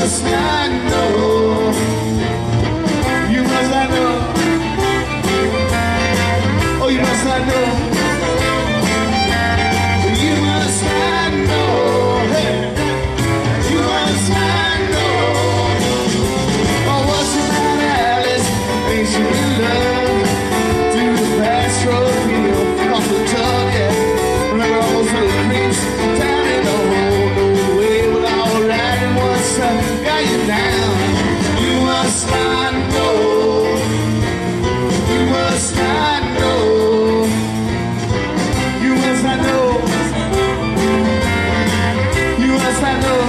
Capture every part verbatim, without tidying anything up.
must not know. You must not know. Oh, you must not know. You must not know. Hey, you must not know. Oh, what's the matter, Alice? Ain't you in love? Through the pastoral field, off the tub, yeah. Remember all those little creeps down in the hole? No way, well, all right, and what's up? Got you down. You must not know. You must not know. You must not know. You must not know.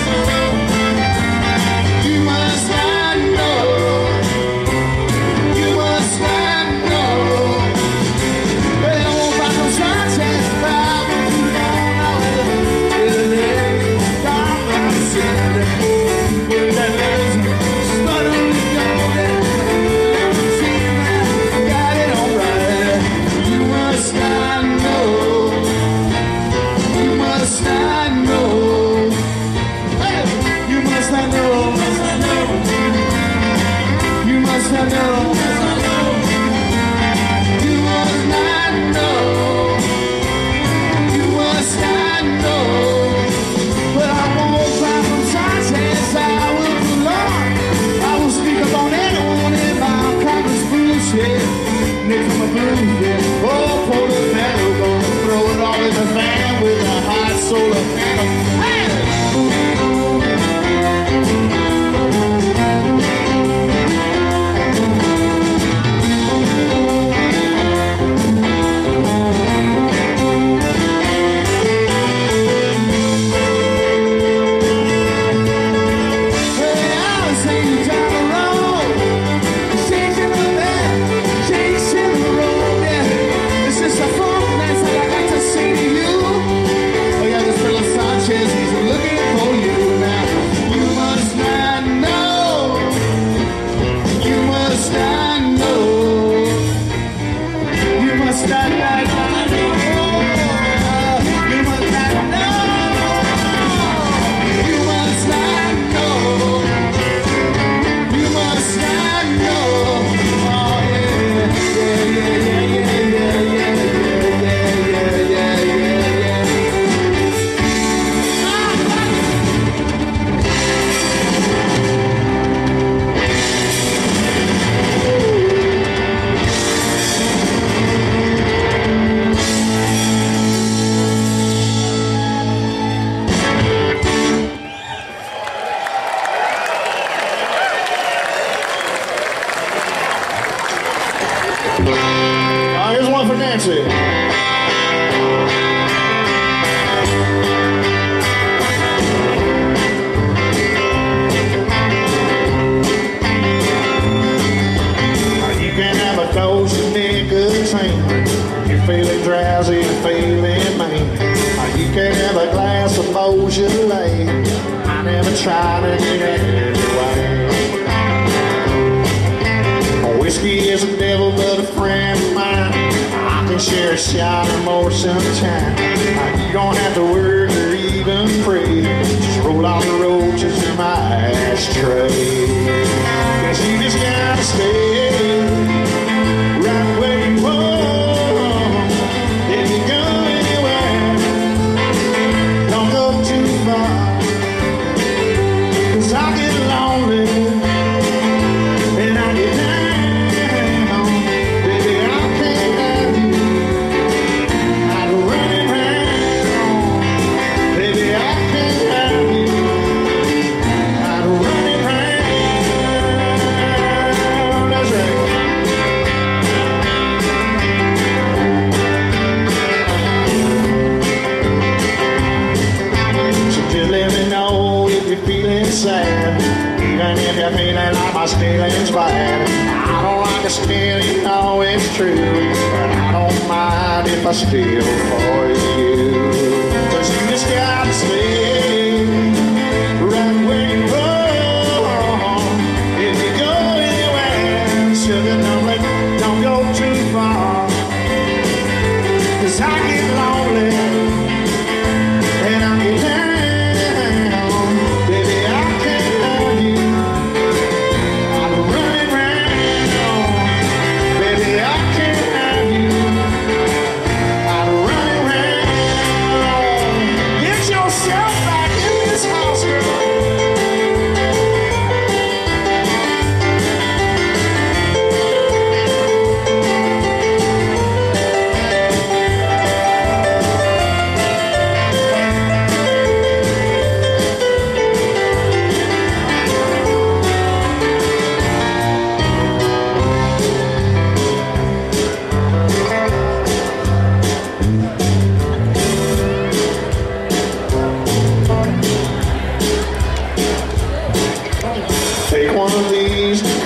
You must not know. You must not know. Well, I won't find no sunshine. I won't be down. I will. It'll let me down. I'm sitting with that lazy sputtering down there. See now, got it all right. You must not know. You must not know. Hey, you must not know. You must not know. You must not know. You must not know. But I won't cry from sunshine. I will belong. I will speak up on anyone in my Congress bullshit. Nick from a blue, yeah. Oh, Portobello, gonna throw it all in the fan with a hot solar panel. Hey! Hey, I was singing down the road, chasing the man, chasing the road, yeah. It's just a funk, and that's what I got to say to you. Oh yeah, this fella Sanchez, he's looking for you now. You must not know. You must not know. You must not not know. You must not know. You must not know. You must not know. Oh yeah, yeah, yeah, yeah, yeah, yeah, yeah, yeah, yeah, yeah, yeah, Uh, here's one for Nancy. You can have a dose of nicotine. You're feeling drowsy, you're feeling mean. You can have a glass of Beaujolais. I never tried it anyway. Whiskey is a devil, but a friend of mine. I can share a shot or more sometime. You don't have to work or even pray. Just roll out the roaches in my ashtray. Cause you just gotta stay right where you are. If you go anywhere, don't go too far. Cause I get lonely and I get down. Sad, even if you're feeling like my feelings bad. I don't understand, you know it's true, but I don't mind if I steal for you. Cause you just gotta stay right where you are. If you go anywhere, sugar, don't, let, don't go too far. Cause I get lonely and I get down. Baby, I can't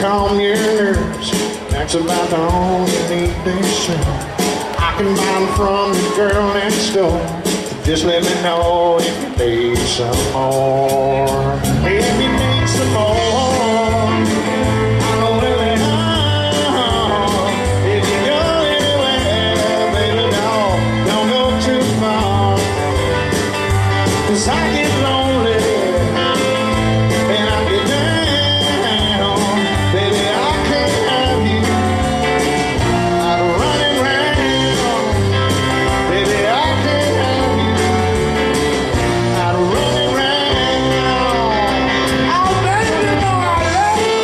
calm your nerves. That's about the only need they show. I can buy them from the girl next door. Just let me know if you need some more. If you need some more, I know where they are. If you go anywhere, baby, don't, don't go too far. 'Cause I get lonely and I get down. Baby, I can't have you out running round. Baby, I can't have you out running round. Oh, baby, you know I love you.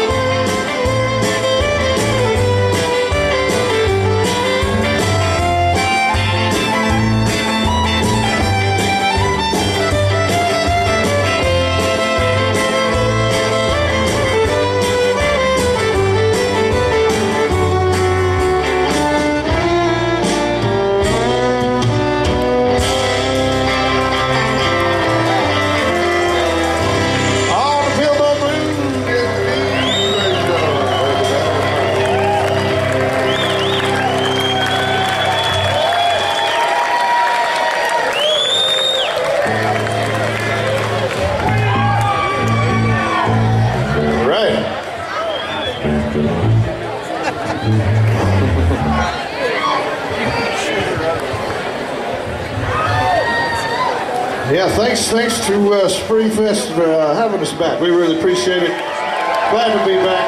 All the Billboard Blues get me. Right. Yeah, thanks, thanks to uh, Spree Fest for uh, having us back. We really appreciate it. Glad to be back.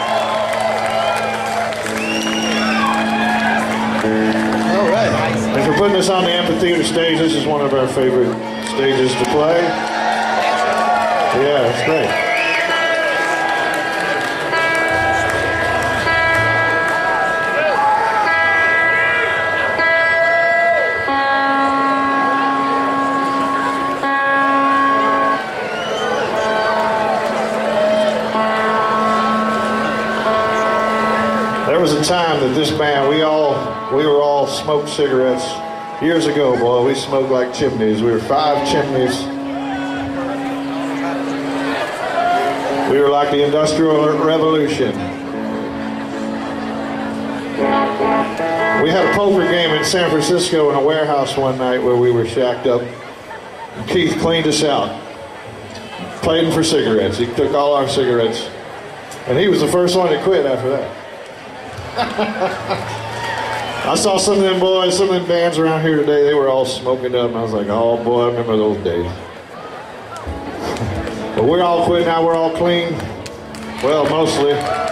All right. And for putting us on the amphitheater stage, this is one of our favorite stages to play. Yeah, it's great. There was a time that this band, we all, we were all smoked cigarettes years ago, boy. We smoked like chimneys. We were five chimneys. We were like the Industrial Revolution. We had a poker game in San Francisco in a warehouse one night where we were shacked up. Keith cleaned us out. Played him for cigarettes. He took all our cigarettes. And he was the first one to quit after that. I saw some of them boys, some of them bands around here today, they were all smoking up, and I was like, oh boy, I remember those days. But we're all quit now, we're all clean. Well, mostly.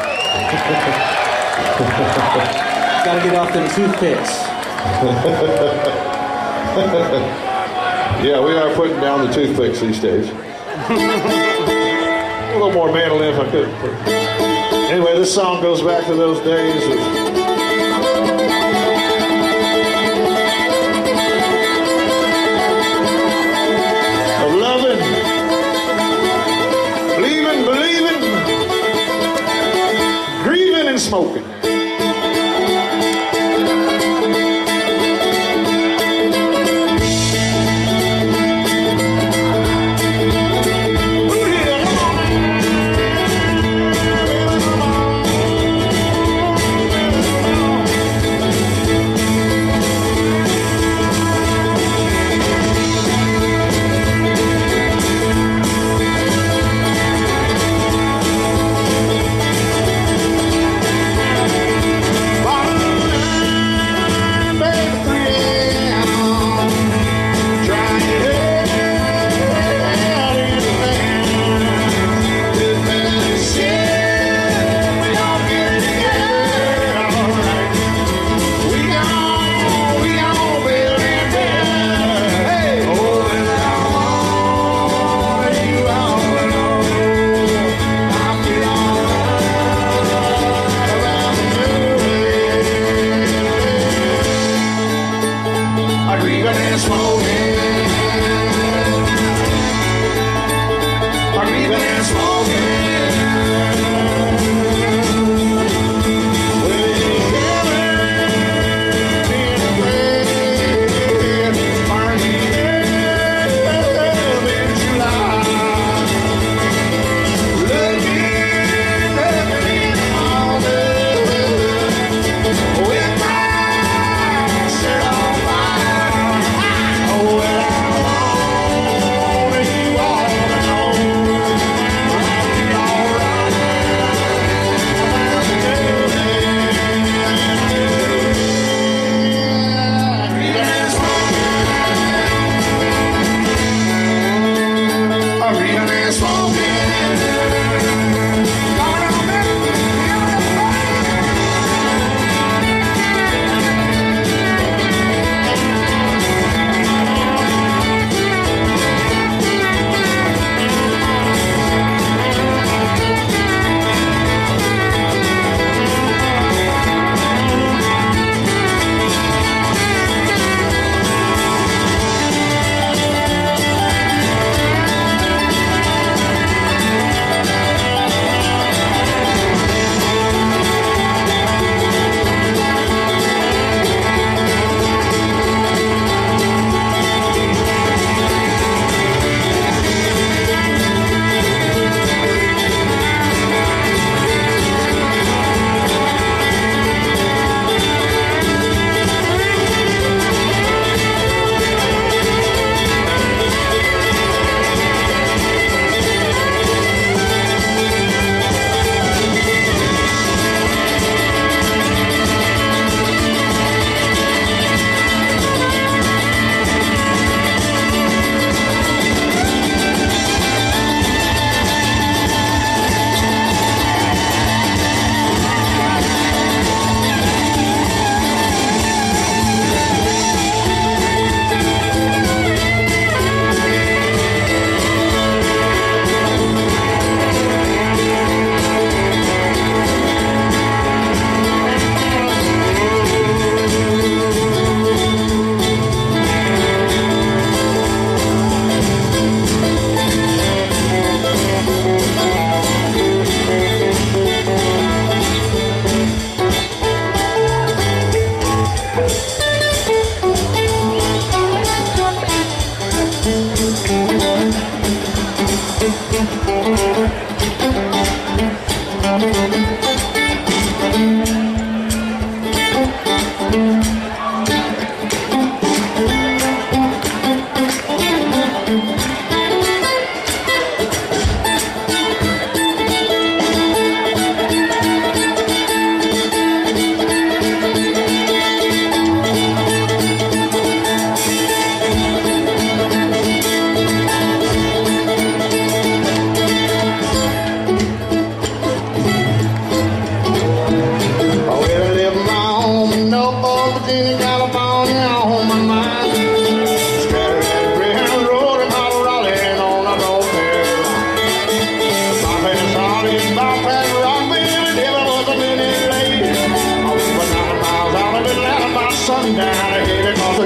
Gotta get off them toothpicks. Yeah, we are putting down the toothpicks these days. A little more mandolin if I could. Anyway, this song goes back to those days of of loving, believing, believing, grieving and smoking.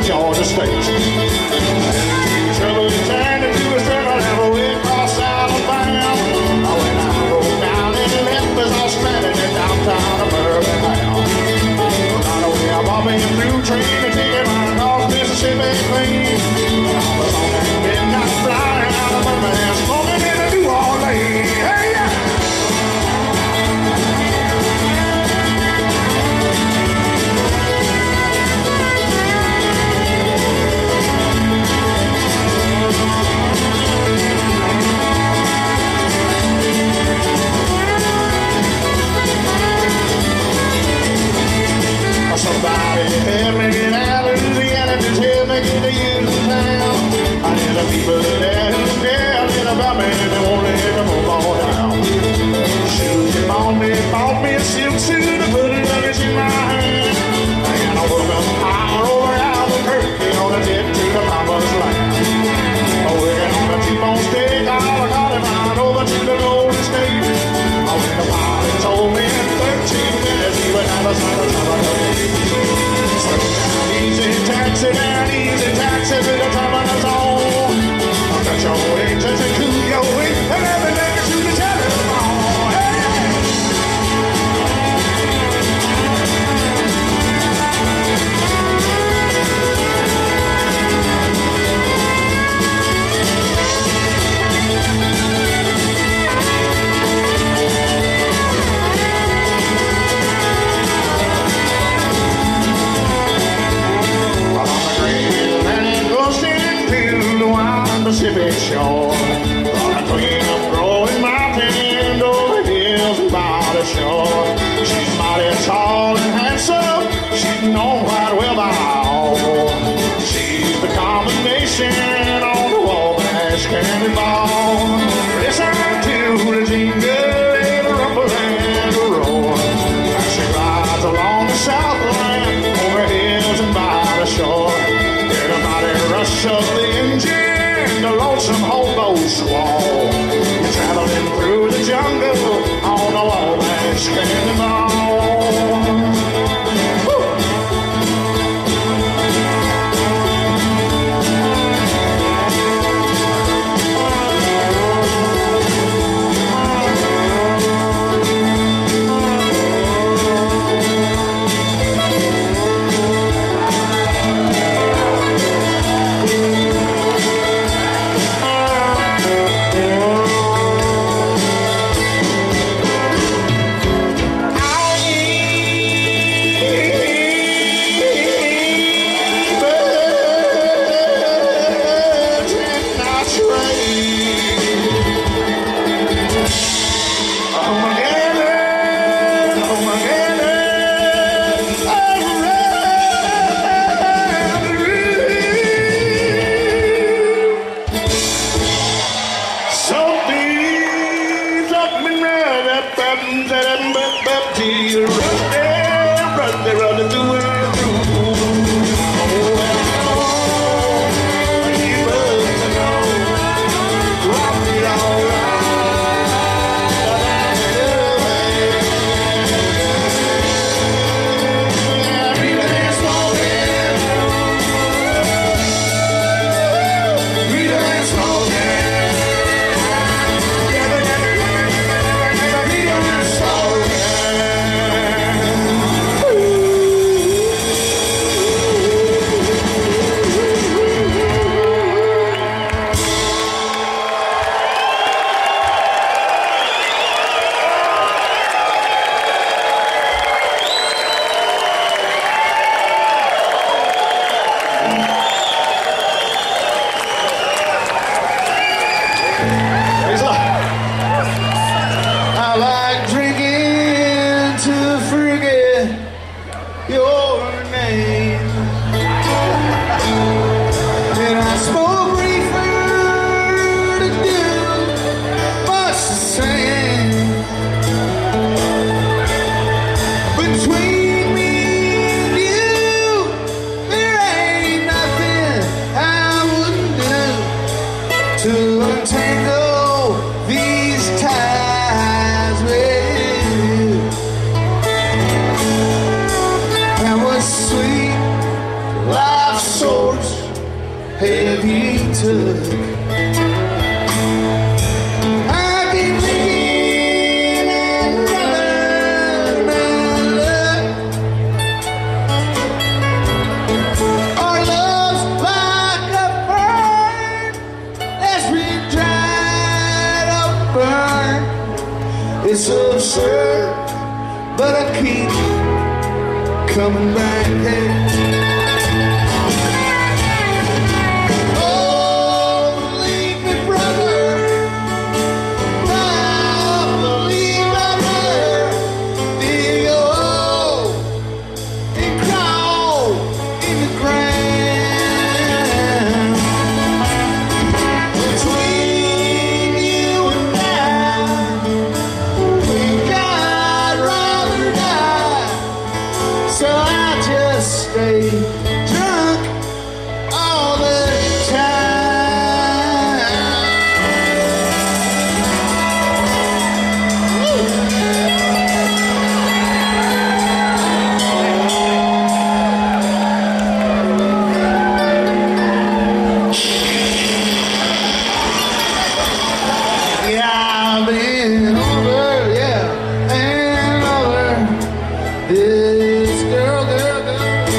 Georgia State. Trouble turned into a circle and we crossed Alabama. When I rode down and left us all stranded in downtown of Birmingham. Not only I bought me a through train to take it right across Mississippi clean. I was on that midnight flying out of Birmingham, smoking in the New Orleans. Hey, yeah! Somebody help me get out of Louisiana, just help me get to Houston town. I hear the people there who care a little about me, they won't let me move on down. Shoot, they bought me, bought me a silk suit and put it luggage in my hand. I got a woman power over Albuquerque on a jet to the promised land. Oh, we're on the T-bone steak, all I got it right over to the Golden State. Oh, when the pilot told me in thirteen minutes he would have a son of trouble. Easy taxi down, easy taxi to the top of the zone. Got your agents and cool your way, and everything is to the telephone. Hey! Pacific shore, on between a growing mountain, over hills and by the shore. She's mighty tall and handsome, she's known quite well by all. She's the combination on the Wabash Cannonball. Listen to the jingle and the rumble and the roar as she rides along the Southland, over hills and by the shore. Hear the mighty rush of the engine, the lonesome hobo squall. You're traveling through the jungle on the Wabash Cannonball. So took. I've been thinking and running my luck. Our love's like a fern that's been dried up, burned. It's absurd, but I keep coming back. Hey. Stay drunk all the time. Yeah, I've been over, yeah, and over this girl, girl, girl.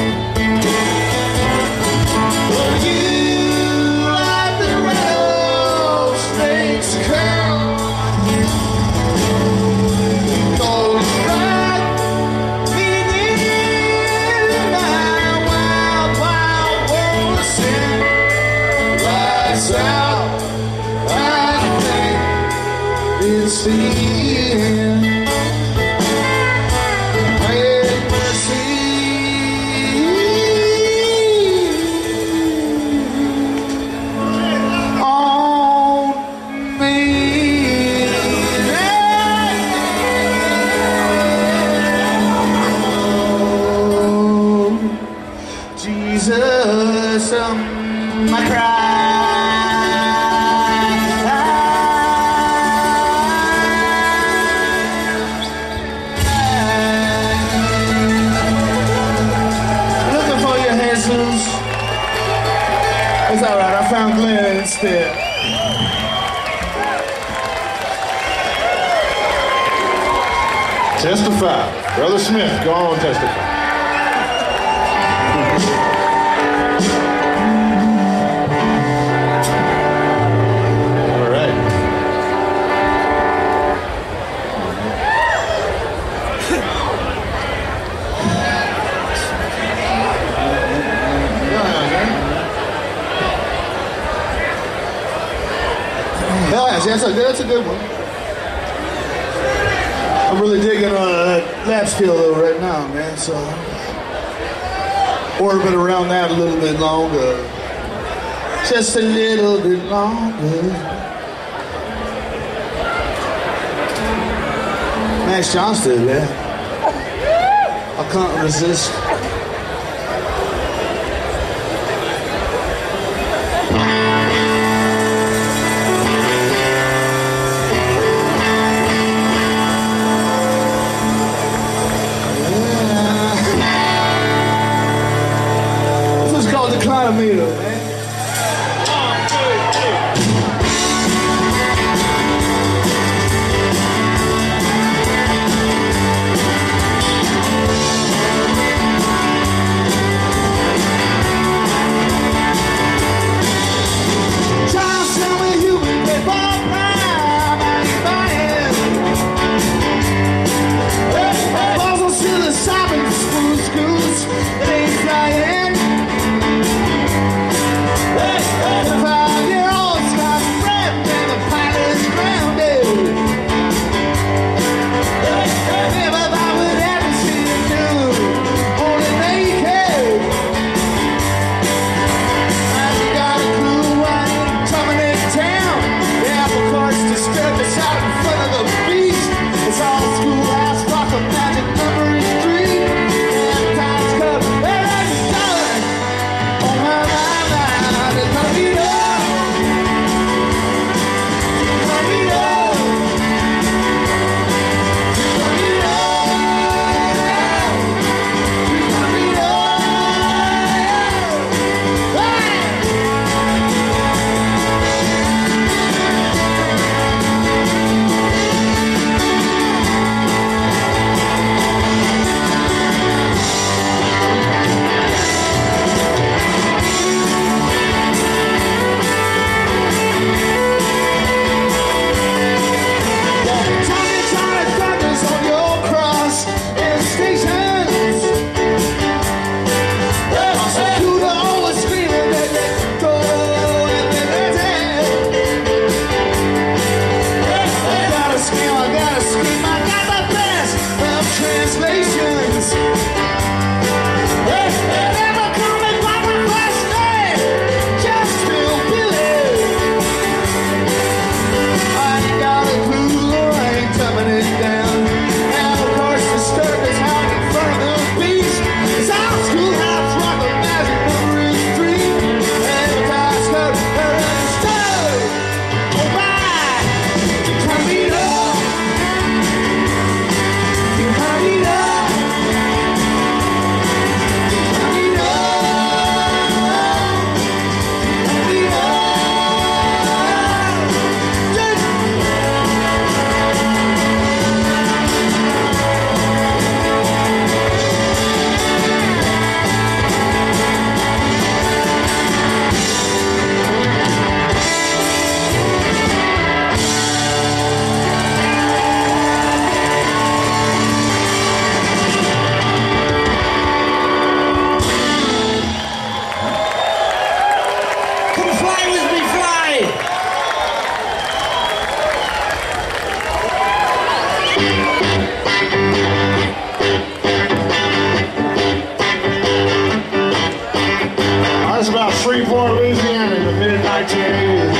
It's the end. Have mercy on me. Oh, Jesus, um, I cry. It's all right, I found Glenn instead. Testify. Brother Smith, go on, testify. All right. That's a good, that's a good one. I'm really digging on that lap steel though right now, man. So orbit around that a little bit longer, just a little bit longer. Max Johnston, man. I can't resist. Declinometer, man. That's about Shreveport, Louisiana in the mid nineteen eighties.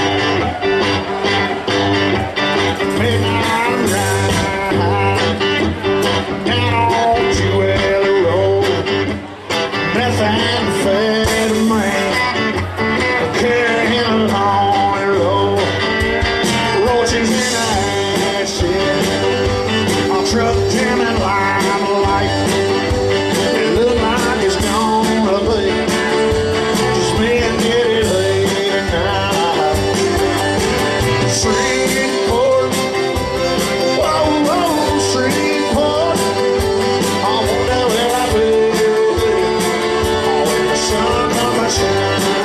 Midnight ride down on Jewelry Road. Methamphetamine carrying along the road. Roaches in ashes, a truck jamming limelight. It looked like it's gonna be just me and Kitty late at night. Shreveport, whoa, whoa, Shreveport. I wonder where I will be when the sun comes shining.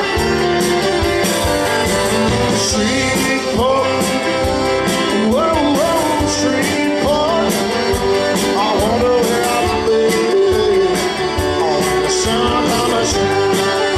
Shreveport, whoa, whoa, Shreveport. I wonder where I'll be when the sun comes shining.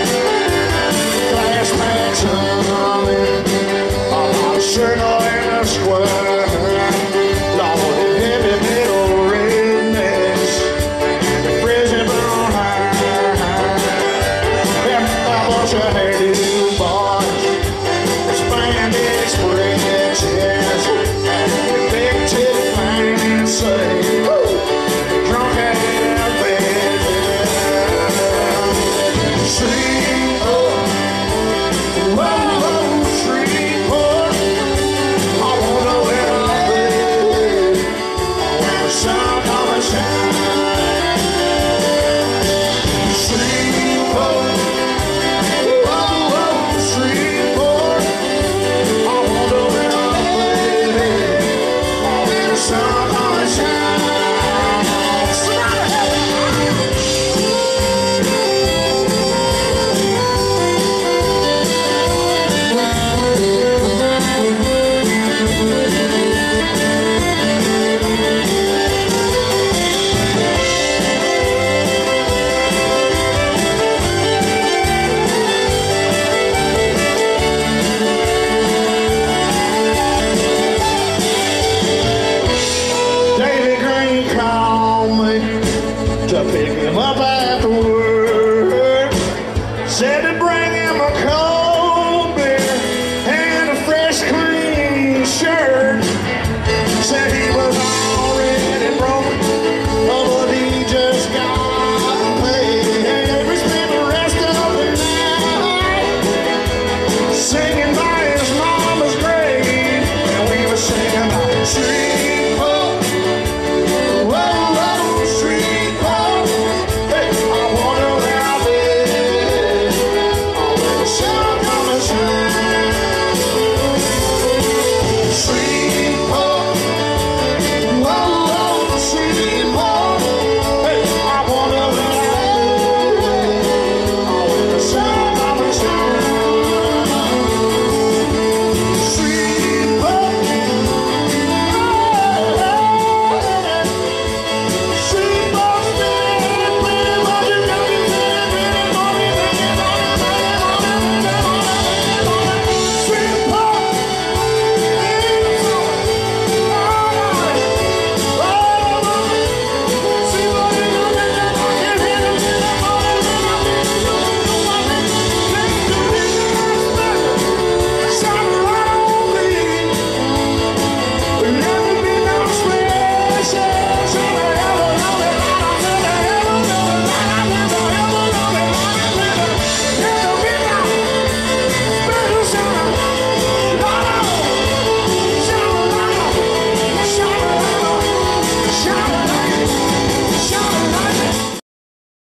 Glass packs humming, a lot of circle in the square. Lord, the heavy metal rednecks, the prison burn high. Them a bunch of hairdo boys, expanded spreadsheets, big tip man say, woo, drunk at their bed. Shreveport, whoa, whoa, Shreveport. I wonder where I'll be when the sun comes shining. Shreveport, whoa, whoa, Shreveport. I wonder where I'll be when the sun comes shining. David Green called me to pick him up after work. Said to bring him a cold beer and a fresh clean shirt. Said he was already broke, oh, but he just got paid. We spent the rest of the night singing by his mama's grave, and we were singing about trees.